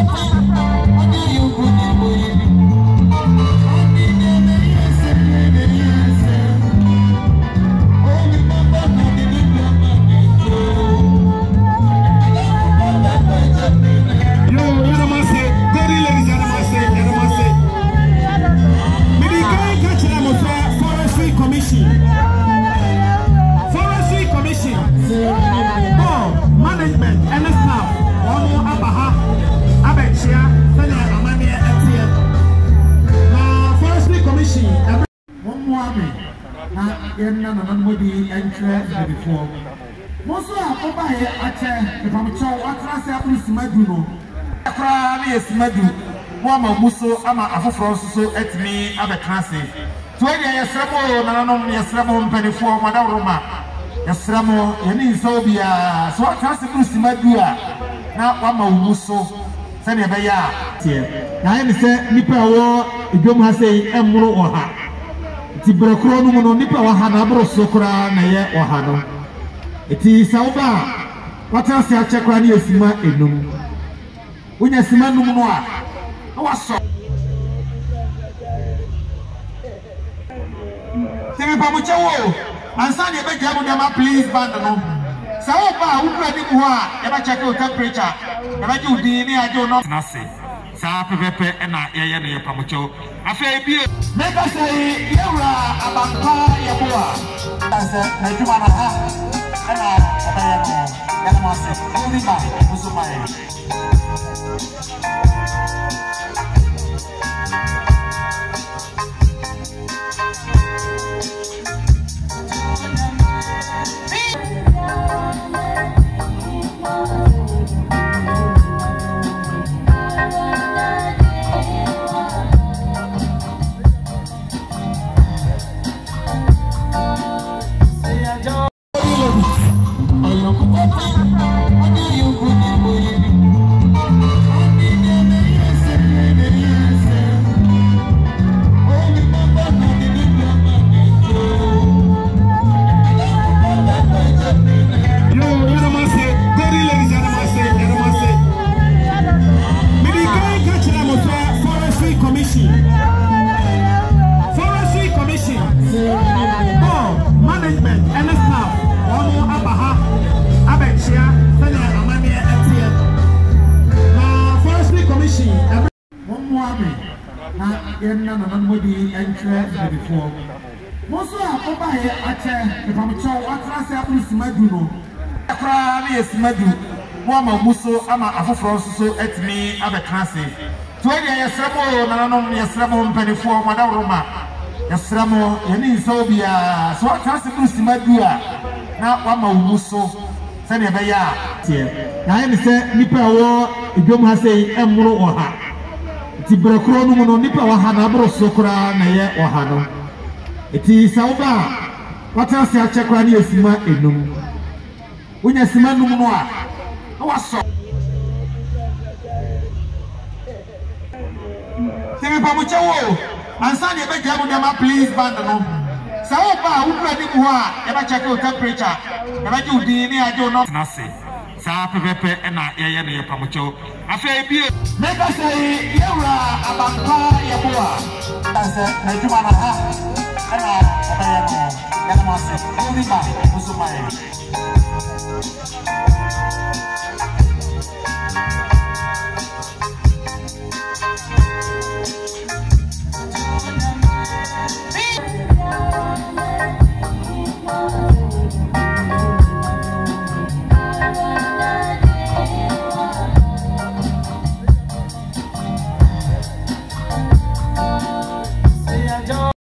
Before most of our buy if I'm told what I say, Maduno, yes, Madu, Wama Muso, Ama Afro, at me, other classes. 20 years, Ramo, Yasramo, Penny for Madame Roma, Yasramo, Yanin Sobia, so I trust the Madua, now Wama Muso, Sanabaya. I understand Nipa War, Idoma say, Emro or Ha. Tibrakrono no nipa wahana bro sokra na ye wahano eti sauba wata se achekra ni esima enum unya sima num no a waso teme pa mo chewo ansa ne be jamu dem please band no sauba ukra di mu a e ba check your temperature e ba ji udin ni ajo no na se sa pepepe na ye ne ye pa mo chewo afa bi make us say yewra abampa yeboa say na juma na ha na abaye no ya mo say uri ba musumaye Before most of our buy if I'm told what I say, Maduno, yes, Madu, Wama Muso, Ama Afro, at me, other classes. 20 years, Ramo, Yasramo, Penny for Madame Roma, Yasramo, Yanin Sobia, so I trust the Madua, now Wama Muso, Sanabaya. I understand Nipa War, Idoma say, Emro or Ha. Tibrakrono no nipa wahana bro sokra na ye wahano eti sauba wata se achekra ni esima enum unya sima num no a waso teme pa mo chewo ansa ne be jamu dem please band no sauba ukra di mu a e ba check your temperature e ba ji udin ni ajo no na se sa pepepe na ye ne ye pa mo chewo afa bi make us say yewra abampa yeboa say na juma na ha na abaye no ya mo say uri ba musumaye